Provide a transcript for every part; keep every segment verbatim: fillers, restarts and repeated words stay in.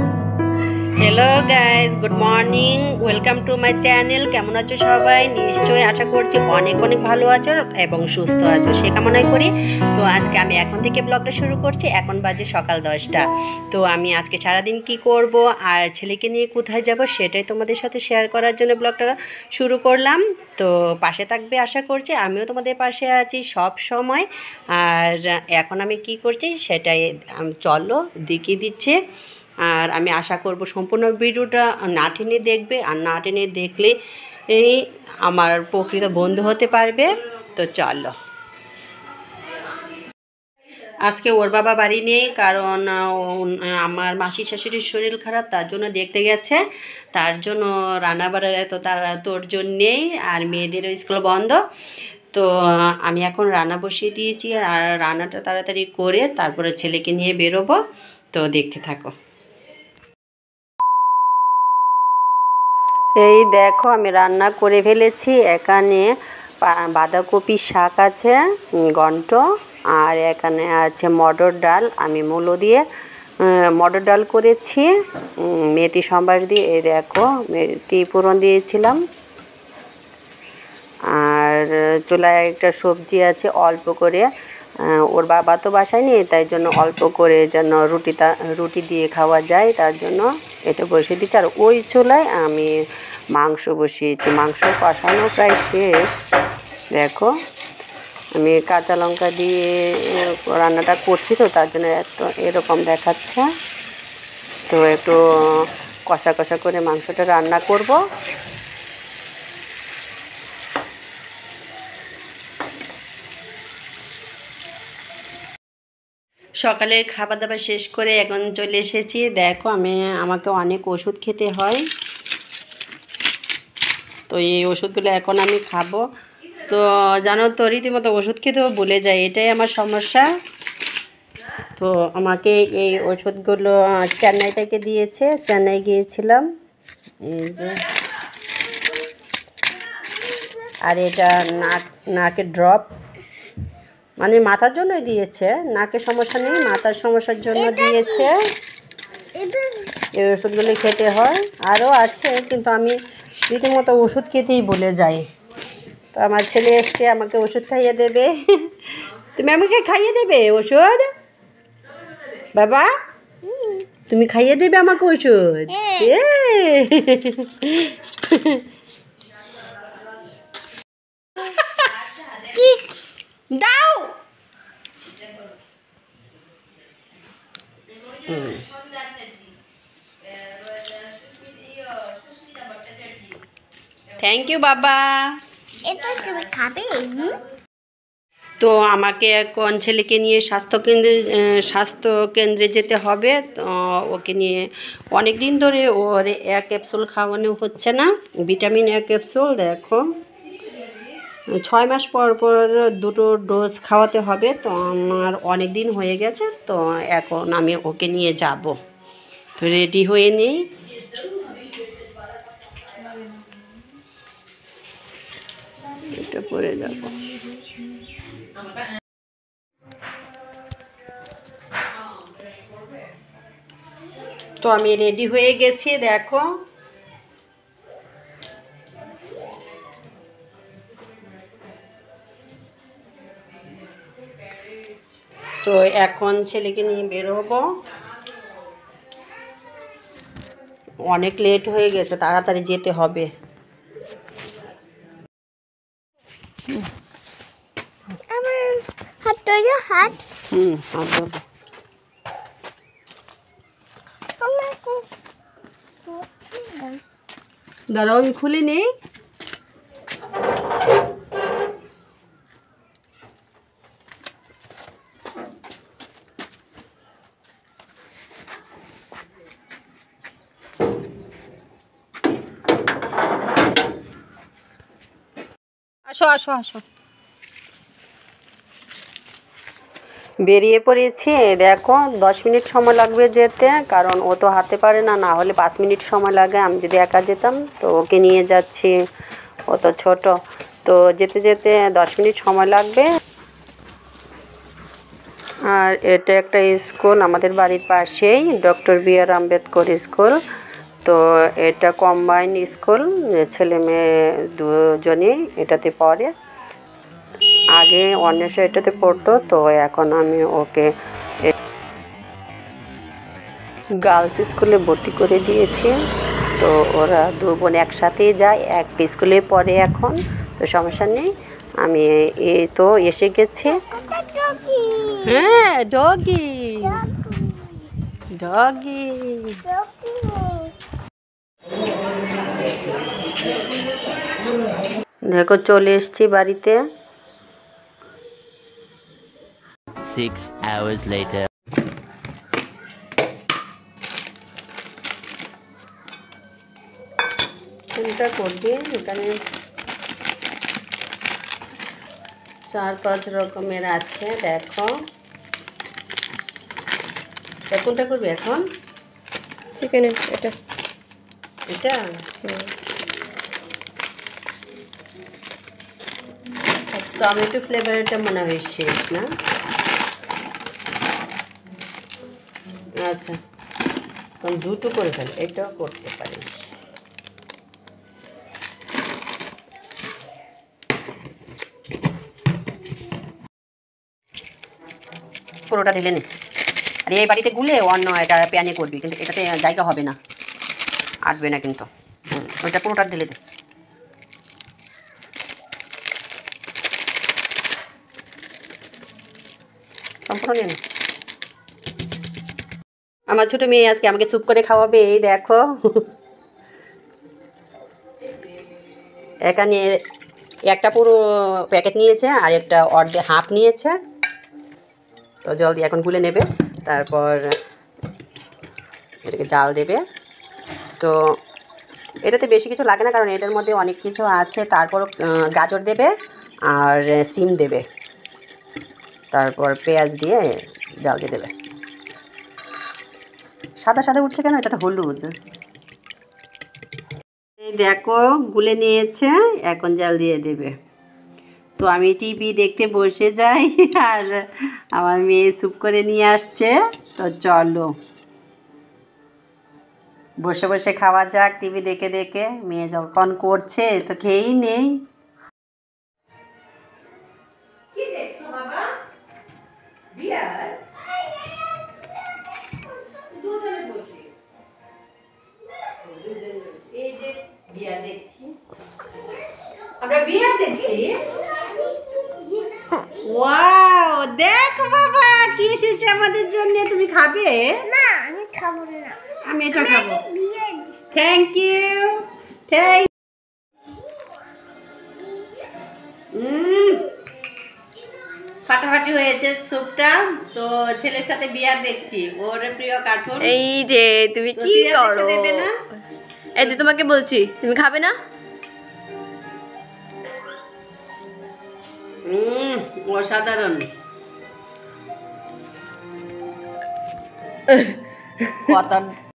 Hello guys, good morning, welcome to my channel. কেমন আছো সবাই? নিশ্চয়ই আশা করছি অনেক অনেক ভালো আছো এবং সুস্থ আছো, সে কামনাই করি। তো আজকে আমি এখন থেকে ব্লগটা শুরু করছি। এখন বাজে সকাল দশটা। তো আমি আজকে সারাদিন কি করব আর ছেলেকে নিয়ে কোথায় যাব সেটাই তোমাদের সাথে শেয়ার করার জন্য ব্লগটা শুরু করলাম। তো পাশে থাকবে আশা করছি, আমিও তোমাদের পাশে আছি সব সময়। আর এখন আমি কি করছি সেটাই চলো দেখিয়ে দিচ্ছে। আর আমি আশা করব সম্পূর্ণ ভিডিওটা না টেনে দেখবে, আর না টেনে দেখলে এই আমার প্রকৃত বন্ধু হতে পারবে। তো চলো, আজকে ওর বাবা বাড়ি নেই, কারণ আমার মাসি শাশুড়ির শরীর খারাপ, তার জন্য দেখতে গেছে। তার জন্য রান্নাবাড়ার এত তারা তোর জন্যেই, আর মেয়েদেরও স্কুল বন্ধ। তো আমি এখন রান্না বসিয়ে দিয়েছি, আর রান্নাটা তাড়াতাড়ি করে তারপরে ছেলেকে নিয়ে বেরোবো। তো দেখতে থাকো। এই দেখো, আমি রান্না করে ফেলেছি। এখানে বাঁধাকপি শাক আছে ঘন্ট, আর এখানে আছে মটর ডাল। আমি মূলো দিয়ে মটর ডাল করেছি, মেথি সম্বার দিয়ে। এই দেখো, মেথি ফোড়ন দিয়েছিলাম। আর চুলায় একটা সবজি আছে অল্প করে, ওর বাবা তো বাসায় নেই, তাই জন্য অল্প করে যেন রুটিটা রুটি দিয়ে খাওয়া যায়, তার জন্য এটা বসিয়ে দিচ্ছি। আর ওই চুলায় আমি মাংস বসিয়েছি, মাংস কষানো প্রায় শেষ। দেখো, আমি কাঁচা লঙ্কা দিয়ে রান্নাটা করছি, তো তার জন্য এত এরকম দেখাচ্ছে। তো একটু কষা কষা করে মাংসটা রান্না করব। সকালের খাবার দাবার শেষ করে এখন চলে এসেছি। দেখো, আমি আমাকে অনেক ওষুধ খেতে হয়, তো এই ওষুধগুলো এখন আমি খাবো। তো জানো তো, রীতিমতো ওষুধ খেতেও ভুলে যাই, এটাই আমার সমস্যা। তো আমাকে এই ওষুধগুলো চেন্নাই থেকে দিয়েছে, চেন্নাই গিয়েছিলাম। এই যে, আর এটা নাক নাকের ড্রপ, মানে মাথার জন্যই দিয়েছে, নাকের সমস্যা নেই, মাথার সমস্যার জন্য দিয়েছে। এই ওষুধগুলি খেতে হয়, আরও আছে, কিন্তু আমি রীতিমতো ওষুধ খেতেই ভুলে যাই। তো আমার ছেলে এসছে, আমাকে ওষুধ খাইয়ে দেবে। তুমি আমাকে খাইয়ে দেবে ওষুধ? বাবা, তুমি খাইয়ে দেবে আমাকে ওষুধ? দাও। থ্যাংক ইউ বাবা। তো আমাকে এখন ছেলেকে নিয়ে স্বাস্থ্যকেন্দ্রে স্বাস্থ্যকেন্দ্রে যেতে হবে। তো ওকে নিয়ে অনেক দিন ধরে ওর এক ক্যাপসুল খাওয়ানো হচ্ছে না, ভিটামিন এক ক্যাপসুল। দেখো, ছয় মাস পর পর দুটো ডোজ খাওয়াতে হবে। তো আমার অনেক দিন হয়ে গেছে, তো এখন আমি ওকে নিয়ে যাব। তো রেডি হয়ে নেই। এটা পরে যাব। তো আমি রেডি হয়ে গেছি, দেখো। তো এখন ছেলেকে নিয়ে বের হবো, অনেক লেট হয়ে গেছে, তাড়াতাড়ি যেতে হবে। হাত হুম হাত ধরবো। দাঁড়াও, আমি খুলে নেই। আসো আসো আসো, বেরিয়ে পড়েছি। দেখো, দশ মিনিট সময় লাগবে যেতে, কারণ ও তো হাঁটতে পারে না, না হলে পাঁচ মিনিট সময় লাগে। আমি যদি একা যেতাম, তো ওকে নিয়ে যাচ্ছি, ও তো ছোট। তো যেতে যেতে দশ মিনিট সময় লাগবে। আর এটা একটা স্কুল আমাদের বাড়ির পাশেই, doctor B R Ambedkar school. তো এটা কম্বাইন স্কুল, ছেলে মেয়ে দুজনেই এটাতে পড়ে। আগে অন্বেষা এটাতে পড়তো, তো এখন আমি ওকে গার্লস স্কুলে ভর্তি করে দিয়েছি। তো ওরা দু বোন একসাথেই যায়, এক স্কুলে পড়ে এখন, তো সমস্যা নেই। আমি এই তো এসে গেছি। হ্যাঁ, ডগি ডগি দেখো চলে এসছি বাড়িতে। Six hours later. কোনটা করবে? এখানে চার পাঁচ রকমের আছে, দেখো কোনটা করবে এখন? চিকেনের এটা এটা টমেটো ফ্লেভারটা মনে হয় শেষ না? আচ্ছা, তখন দুটো করে ফেল, এটাও করতে পারিস। পুরোটা ঢেলে নে। আর এই বাড়িতে গুলে অন্য এটা প্যানে করবি, কিন্তু এটাতে জায়গা হবে না, আটবে না কিন্তু। হুম, ওইটা পুরোটা ঢেলে দে। সম্পূর্ণ নিন। আমার ছোট মেয়ে আজকে আমাকে স্যুপ করে খাওয়াবে, এই দেখো। এখানে একটা পুরো প্যাকেট নিয়েছে আর একটা অর্ধেক হাফ নিয়েছে। তো জলদি এখন গুলে নেবে, তারপর এটাকে জাল দেবে। তো এটাতে বেশি কিছু লাগে না, কারণ এটার মধ্যে অনেক কিছু আছে। তারপর গাজর দেবে আর সিম দেবে, তারপর পেঁয়াজ দিয়ে জাল দিয়ে দেবে। সাদা সাদা উঠছে কেন? এটা তো হলুদ। এই দেখো গুলে নিয়েছে, এখন জাল দিয়ে দেবে। তো আমি টিভি দেখতে বসে যাই, আর আমার মেয়ে স্যুপ করে নিয়ে আসছে। তো চলো বসে বসে খাওয়া যাক, টিভি দেখে দেখে। মেয়ে যখন করছে তো খেয়েই নেই। কি দেখছো বাবা? বিয়ার? দুজনে বসে এই যে বিয়ার দেখছি, আমরা বিয়ার দেখছি। ওয়াও, দেখো বাবা কি এসেছে আমাদের জন্য। তুমি খাবে? না, আমি খাবো না। আমি এটা খাবো। Thank you. থ্যাংক হুম, ফাটাফাটি হয়েছে স্যুপটা। তো ছেলের সাথে বিয়ার দেখছি, ওর প্রিয় কার্টুন। এই যে তুমি তো কি serial দেখতে করো? দেবে না? এই যে তোমাকে বলছি, তুমি খাবে না? হুম, অসাধারণ। কথা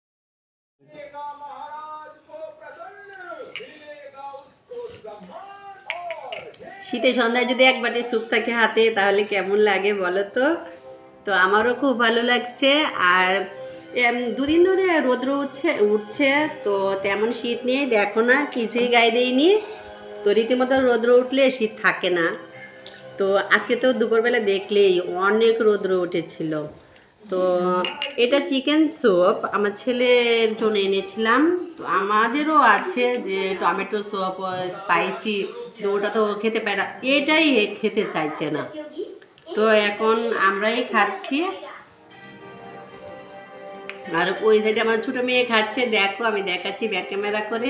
শীতে সন্ধ্যায় যদি এক বাটি স্যুপ থাকে হাতে, তাহলে কেমন লাগে বলো তো? তো আমারও খুব ভালো লাগছে। আর দুদিন ধরে রৌদ্র উঠছে উঠছে তো তেমন শীত নেই, দেখো না কিছুই গায়ে দেয়নি। তো রীতিমতো রৌদ্র উঠলে শীত থাকে না। তো আজকে তো দুপুরবেলা দেখলেই অনেক রৌদ্র উঠেছিল। তো এটা চিকেন স্যুপ আমার ছেলের জন্য এনেছিলাম। তো আমাদেরও আছে যে টমেটো স্যুপ স্পাইসি, তো ওটা তো খেতে পারে না, এটাই খেতে চাইছে না। তো এখন আমরাই খাচ্ছি। আর ওই সাইডে আমার ছোটো মেয়ে খাচ্ছে, দেখো আমি দেখাচ্ছি ব্যাক ক্যামেরা করে।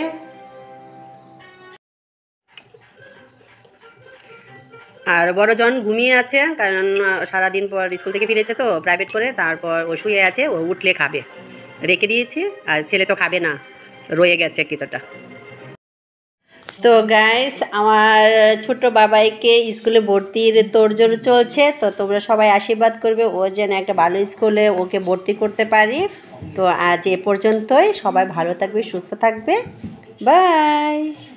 আর বড়জন ঘুমিয়ে আছে, কারণ সারাদিন পর স্কুল থেকে ফিরেছে তো প্রাইভেট করে, তারপর ও শুয়ে আছে, ও উঠলে খাবে, রেখে দিয়েছি। আর ছেলে তো খাবে না, রয়ে গেছে কিছুটা। তো গাইস, আমার ছোট বাবাইকে স্কুলে ভর্তির তোড়জোড় চলছে। তো তোমরা সবাই আশীর্বাদ করবে ও যেন একটা ভালো স্কুলে ওকে ভর্তি করতে পারি। তো আজ এ পর্যন্তই, সবাই ভালো থাকবে, সুস্থ থাকবে, বাই।